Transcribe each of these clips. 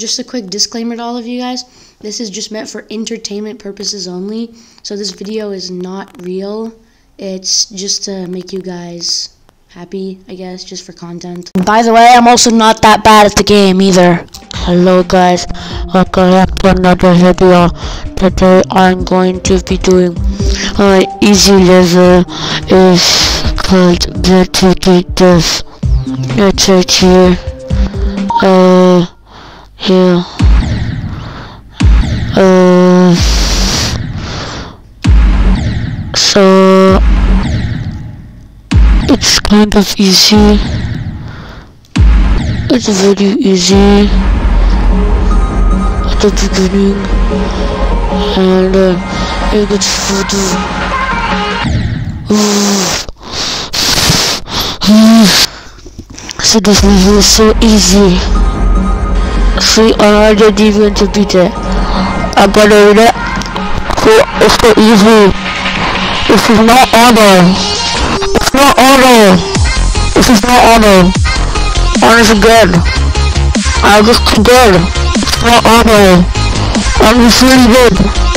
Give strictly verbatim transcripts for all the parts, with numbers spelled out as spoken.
just a quick disclaimer to all of you guys. This is just meant for entertainment purposes only. So this video is not real. It's just to make you guys happy, I guess, just for content. By the way, I'm also not that bad at the game either. Hello guys, welcome back to another video. Today I'm going to be doing uh, easy level is called the ticket this. It's right here. Uh, here. Uh, so it's kind of easy. It's very easy at the beginning, and uh, it gets further. So this level is so easy. See, I'm already even to beat it. I got it. So it's so easy. This is not auto. It's not auto. This is not auto. Honestly good. I just too good. It's not auto. I'm just really good.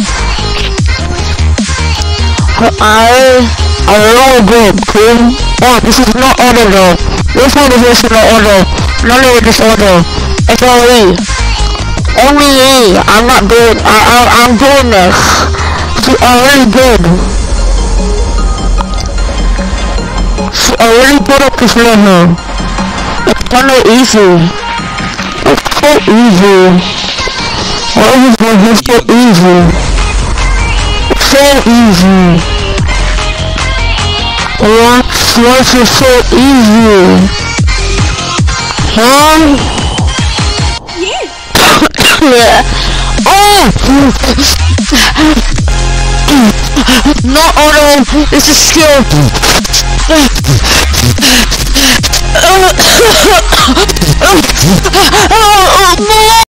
I I'm really good, okay? Oh, this is not auto though. This one is also not auto. None of it is auto. It's all E. Only E. I'm not good. I, I, I'm doing this. See, I'm really good. See, I'm really good at this level. It's kind of easy. It's so easy. Why is this so easy? It's so easy. What? What's it so easy? Huh? Yeah. Oh! No auto! This is skill!